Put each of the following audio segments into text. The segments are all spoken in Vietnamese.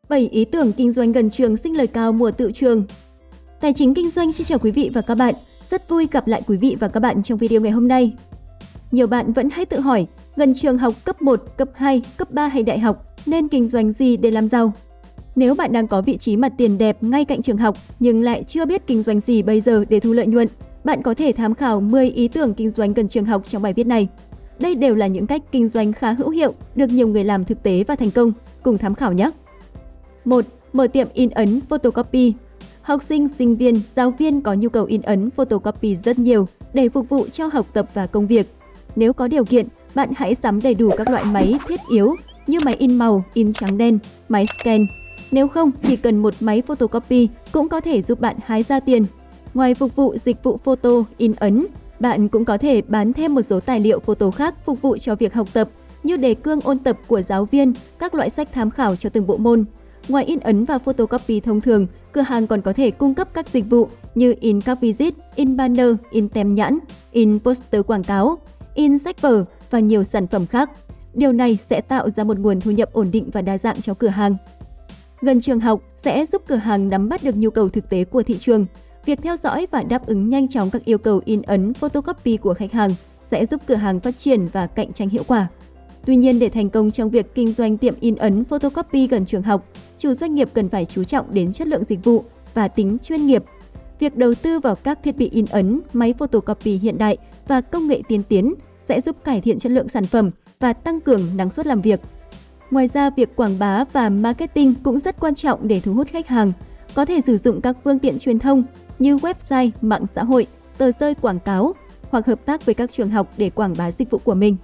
7 ý tưởng kinh doanh gần trường sinh lời cao mùa tự trường. Tài chính kinh doanh xin chào quý vị và các bạn. Rất vui gặp lại quý vị và các bạn trong video ngày hôm nay. Nhiều bạn vẫn hay tự hỏi, gần trường học cấp 1, cấp 2, cấp 3 hay đại học nên kinh doanh gì để làm giàu? Nếu bạn đang có vị trí mặt tiền đẹp ngay cạnh trường học nhưng lại chưa biết kinh doanh gì bây giờ để thu lợi nhuận, bạn có thể tham khảo 10 ý tưởng kinh doanh gần trường học trong bài viết này. Đây đều là những cách kinh doanh khá hữu hiệu, được nhiều người làm thực tế và thành công. Cùng tham khảo nhé! 1. Mở tiệm in ấn photocopy. Học sinh, sinh viên, giáo viên có nhu cầu in ấn photocopy rất nhiều để phục vụ cho học tập và công việc. Nếu có điều kiện, bạn hãy sắm đầy đủ các loại máy thiết yếu như máy in màu, in trắng đen, máy scan. Nếu không, chỉ cần một máy photocopy cũng có thể giúp bạn hái ra tiền. Ngoài phục vụ dịch vụ photo, in ấn, bạn cũng có thể bán thêm một số tài liệu photo khác phục vụ cho việc học tập như đề cương ôn tập của giáo viên, các loại sách tham khảo cho từng bộ môn. Ngoài in ấn và photocopy thông thường, cửa hàng còn có thể cung cấp các dịch vụ như in các visit, in banner, in tem nhãn, in poster quảng cáo, in sách vở và nhiều sản phẩm khác. Điều này sẽ tạo ra một nguồn thu nhập ổn định và đa dạng cho cửa hàng. Gần trường học sẽ giúp cửa hàng nắm bắt được nhu cầu thực tế của thị trường. Việc theo dõi và đáp ứng nhanh chóng các yêu cầu in ấn photocopy của khách hàng sẽ giúp cửa hàng phát triển và cạnh tranh hiệu quả. Tuy nhiên, để thành công trong việc kinh doanh tiệm in ấn photocopy gần trường học, chủ doanh nghiệp cần phải chú trọng đến chất lượng dịch vụ và tính chuyên nghiệp. Việc đầu tư vào các thiết bị in ấn, máy photocopy hiện đại và công nghệ tiên tiến sẽ giúp cải thiện chất lượng sản phẩm và tăng cường năng suất làm việc. Ngoài ra, việc quảng bá và marketing cũng rất quan trọng để thu hút khách hàng. Có thể sử dụng các phương tiện truyền thông như website, mạng xã hội, tờ rơi quảng cáo hoặc hợp tác với các trường học để quảng bá dịch vụ của mình.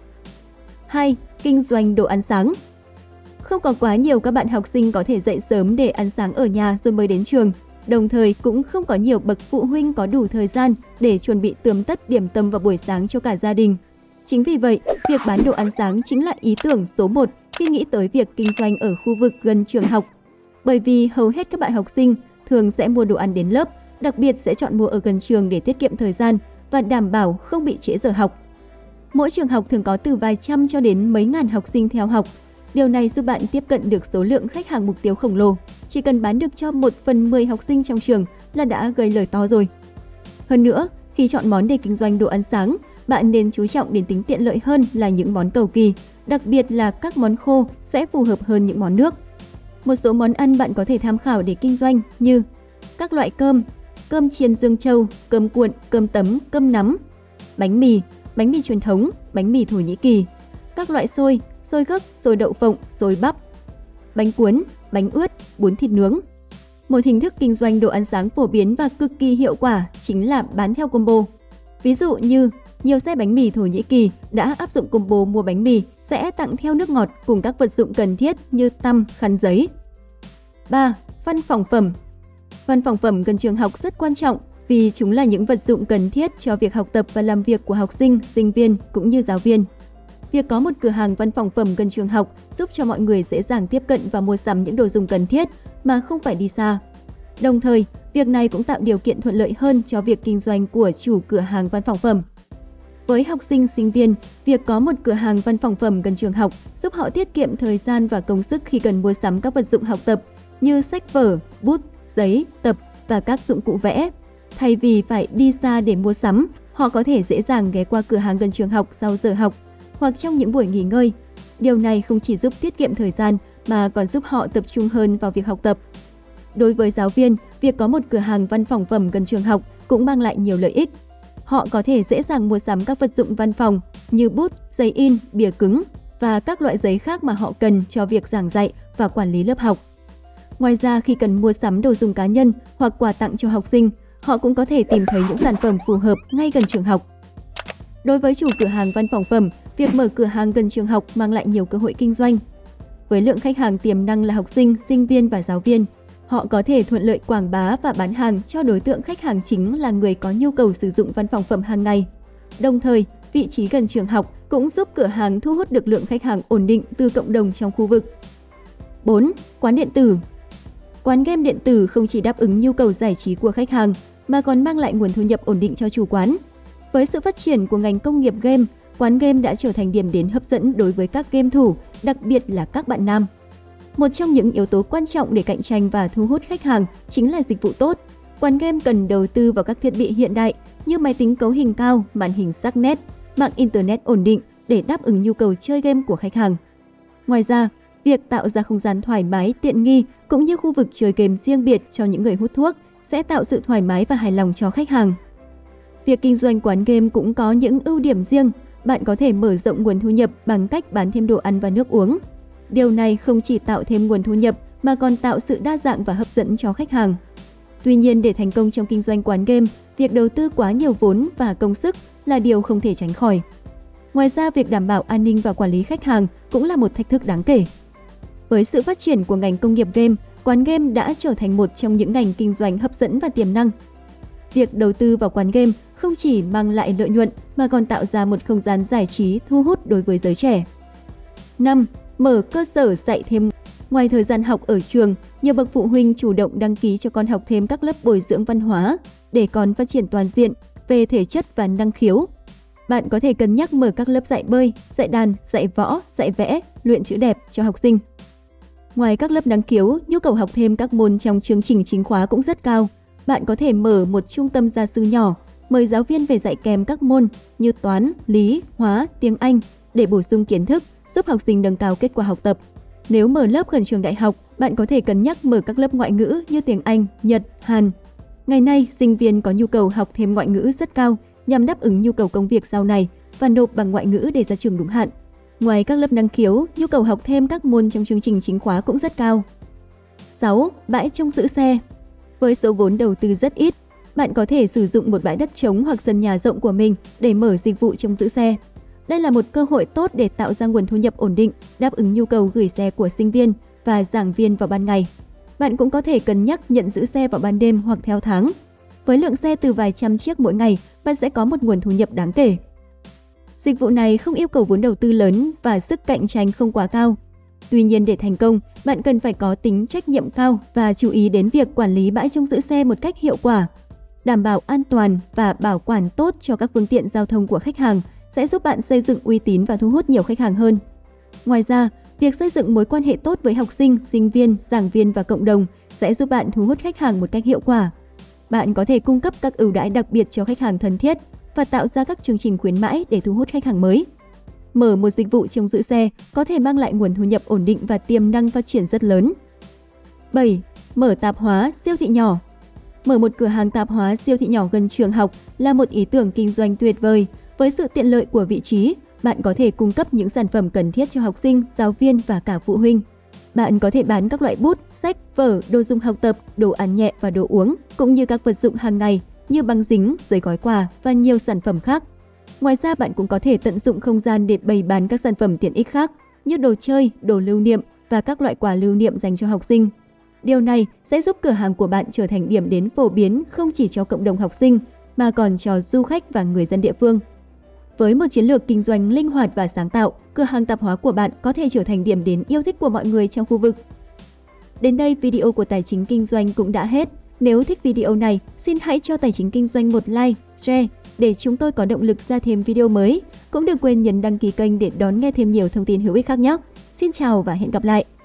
2. Kinh doanh đồ ăn sáng. Không có quá nhiều các bạn học sinh có thể dậy sớm để ăn sáng ở nhà rồi mới đến trường. Đồng thời cũng không có nhiều bậc phụ huynh có đủ thời gian để chuẩn bị tươm tất điểm tâm vào buổi sáng cho cả gia đình. Chính vì vậy, việc bán đồ ăn sáng chính là ý tưởng số 1 khi nghĩ tới việc kinh doanh ở khu vực gần trường học. Bởi vì hầu hết các bạn học sinh thường sẽ mua đồ ăn đến lớp, đặc biệt sẽ chọn mua ở gần trường để tiết kiệm thời gian và đảm bảo không bị trễ giờ học. Mỗi trường học thường có từ vài trăm cho đến mấy ngàn học sinh theo học. Điều này giúp bạn tiếp cận được số lượng khách hàng mục tiêu khổng lồ. Chỉ cần bán được cho 1/10 học sinh trong trường là đã gây lời to rồi. Hơn nữa, khi chọn món để kinh doanh đồ ăn sáng, bạn nên chú trọng đến tính tiện lợi hơn là những món cầu kỳ, đặc biệt là các món khô sẽ phù hợp hơn những món nước. Một số món ăn bạn có thể tham khảo để kinh doanh như các loại cơm, cơm chiên Dương Châu, cơm cuộn, cơm tấm, cơm nắm, bánh mì truyền thống, bánh mì Thổ Nhĩ Kỳ, các loại xôi, xôi gấc, xôi đậu phộng, xôi bắp, bánh cuốn, bánh ướt, bún thịt nướng. Một hình thức kinh doanh đồ ăn sáng phổ biến và cực kỳ hiệu quả chính là bán theo combo. Ví dụ như nhiều xe bánh mì Thổ Nhĩ Kỳ đã áp dụng combo mua bánh mì sẽ tặng theo nước ngọt cùng các vật dụng cần thiết như tăm, khăn giấy. 3. Văn phòng phẩm. Văn phòng phẩm gần trường học rất quan trọng vì chúng là những vật dụng cần thiết cho việc học tập và làm việc của học sinh, sinh viên cũng như giáo viên. Việc có một cửa hàng văn phòng phẩm gần trường học giúp cho mọi người dễ dàng tiếp cận và mua sắm những đồ dùng cần thiết mà không phải đi xa. Đồng thời, việc này cũng tạo điều kiện thuận lợi hơn cho việc kinh doanh của chủ cửa hàng văn phòng phẩm. Với học sinh, sinh viên, việc có một cửa hàng văn phòng phẩm gần trường học giúp họ tiết kiệm thời gian và công sức khi cần mua sắm các vật dụng học tập như sách vở, bút, giấy, tập và các dụng cụ vẽ. Thay vì phải đi xa để mua sắm, họ có thể dễ dàng ghé qua cửa hàng gần trường học sau giờ học hoặc trong những buổi nghỉ ngơi. Điều này không chỉ giúp tiết kiệm thời gian mà còn giúp họ tập trung hơn vào việc học tập. Đối với giáo viên, việc có một cửa hàng văn phòng phẩm gần trường học cũng mang lại nhiều lợi ích. Họ có thể dễ dàng mua sắm các vật dụng văn phòng như bút, giấy in, bìa cứng và các loại giấy khác mà họ cần cho việc giảng dạy và quản lý lớp học. Ngoài ra, khi cần mua sắm đồ dùng cá nhân hoặc quà tặng cho học sinh, họ cũng có thể tìm thấy những sản phẩm phù hợp ngay gần trường học. Đối với chủ cửa hàng văn phòng phẩm, việc mở cửa hàng gần trường học mang lại nhiều cơ hội kinh doanh. Với lượng khách hàng tiềm năng là học sinh, sinh viên và giáo viên, họ có thể thuận lợi quảng bá và bán hàng cho đối tượng khách hàng chính là người có nhu cầu sử dụng văn phòng phẩm hàng ngày. Đồng thời, vị trí gần trường học cũng giúp cửa hàng thu hút được lượng khách hàng ổn định từ cộng đồng trong khu vực. 4. Quán điện tử. Quán game điện tử không chỉ đáp ứng nhu cầu giải trí của khách hàng mà còn mang lại nguồn thu nhập ổn định cho chủ quán. Với sự phát triển của ngành công nghiệp game, quán game đã trở thành điểm đến hấp dẫn đối với các game thủ, đặc biệt là các bạn nam. Một trong những yếu tố quan trọng để cạnh tranh và thu hút khách hàng chính là dịch vụ tốt. Quán game cần đầu tư vào các thiết bị hiện đại như máy tính cấu hình cao, màn hình sắc nét, mạng Internet ổn định để đáp ứng nhu cầu chơi game của khách hàng. Ngoài ra, việc tạo ra không gian thoải mái, tiện nghi cũng như khu vực chơi game riêng biệt cho những người hút thuốc sẽ tạo sự thoải mái và hài lòng cho khách hàng. Việc kinh doanh quán game cũng có những ưu điểm riêng. Bạn có thể mở rộng nguồn thu nhập bằng cách bán thêm đồ ăn và nước uống. Điều này không chỉ tạo thêm nguồn thu nhập mà còn tạo sự đa dạng và hấp dẫn cho khách hàng. Tuy nhiên, để thành công trong kinh doanh quán game, việc đầu tư quá nhiều vốn và công sức là điều không thể tránh khỏi. Ngoài ra, việc đảm bảo an ninh và quản lý khách hàng cũng là một thách thức đáng kể. Với sự phát triển của ngành công nghiệp game, quán game đã trở thành một trong những ngành kinh doanh hấp dẫn và tiềm năng. Việc đầu tư vào quán game không chỉ mang lại lợi nhuận mà còn tạo ra một không gian giải trí thu hút đối với giới trẻ. 5. Mở cơ sở dạy thêm. Ngoài thời gian học ở trường, nhiều bậc phụ huynh chủ động đăng ký cho con học thêm các lớp bồi dưỡng văn hóa để con phát triển toàn diện về thể chất và năng khiếu. Bạn có thể cân nhắc mở các lớp dạy bơi, dạy đàn, dạy võ, dạy vẽ, luyện chữ đẹp cho học sinh. Ngoài các lớp năng khiếu, nhu cầu học thêm các môn trong chương trình chính khóa cũng rất cao. Bạn có thể mở một trung tâm gia sư nhỏ, mời giáo viên về dạy kèm các môn như toán, lý, hóa, tiếng Anh để bổ sung kiến thức, giúp học sinh nâng cao kết quả học tập. Nếu mở lớp gần trường đại học, bạn có thể cân nhắc mở các lớp ngoại ngữ như tiếng Anh, Nhật, Hàn. Ngày nay, sinh viên có nhu cầu học thêm ngoại ngữ rất cao nhằm đáp ứng nhu cầu công việc sau này và nộp bằng ngoại ngữ để ra trường đúng hạn. Ngoài các lớp năng khiếu, nhu cầu học thêm các môn trong chương trình chính khóa cũng rất cao. 6. Bãi trông giữ xe. Với số vốn đầu tư rất ít, bạn có thể sử dụng một bãi đất trống hoặc sân nhà rộng của mình để mở dịch vụ trông giữ xe. Đây là một cơ hội tốt để tạo ra nguồn thu nhập ổn định, đáp ứng nhu cầu gửi xe của sinh viên và giảng viên vào ban ngày. Bạn cũng có thể cân nhắc nhận giữ xe vào ban đêm hoặc theo tháng. Với lượng xe từ vài trăm chiếc mỗi ngày, bạn sẽ có một nguồn thu nhập đáng kể. Dịch vụ này không yêu cầu vốn đầu tư lớn và sức cạnh tranh không quá cao. Tuy nhiên, để thành công, bạn cần phải có tính trách nhiệm cao và chú ý đến việc quản lý bãi trông giữ xe một cách hiệu quả. Đảm bảo an toàn và bảo quản tốt cho các phương tiện giao thông của khách hàng sẽ giúp bạn xây dựng uy tín và thu hút nhiều khách hàng hơn. Ngoài ra, việc xây dựng mối quan hệ tốt với học sinh, sinh viên, giảng viên và cộng đồng sẽ giúp bạn thu hút khách hàng một cách hiệu quả. Bạn có thể cung cấp các ưu đãi đặc biệt cho khách hàng thân thiết và tạo ra các chương trình khuyến mãi để thu hút khách hàng mới. Mở một dịch vụ trông giữ xe có thể mang lại nguồn thu nhập ổn định và tiềm năng phát triển rất lớn. 7. Mở tạp hóa, siêu thị nhỏ. Mở một cửa hàng tạp hóa siêu thị nhỏ gần trường học là một ý tưởng kinh doanh tuyệt vời. Với sự tiện lợi của vị trí, bạn có thể cung cấp những sản phẩm cần thiết cho học sinh, giáo viên và cả phụ huynh. Bạn có thể bán các loại bút, sách, vở, đồ dùng học tập, đồ ăn nhẹ và đồ uống, cũng như các vật dụng hàng ngày như băng dính, giấy gói quà và nhiều sản phẩm khác. Ngoài ra, bạn cũng có thể tận dụng không gian để bày bán các sản phẩm tiện ích khác như đồ chơi, đồ lưu niệm và các loại quà lưu niệm dành cho học sinh. Điều này sẽ giúp cửa hàng của bạn trở thành điểm đến phổ biến không chỉ cho cộng đồng học sinh mà còn cho du khách và người dân địa phương. Với một chiến lược kinh doanh linh hoạt và sáng tạo, cửa hàng tạp hóa của bạn có thể trở thành điểm đến yêu thích của mọi người trong khu vực. Đến đây, video của Tài chính Kinh doanh cũng đã hết. Nếu thích video này, xin hãy cho Tài chính Kinh doanh một like, share để chúng tôi có động lực ra thêm video mới. Cũng đừng quên nhấn đăng ký kênh để đón nghe thêm nhiều thông tin hữu ích khác nhé. Xin chào và hẹn gặp lại!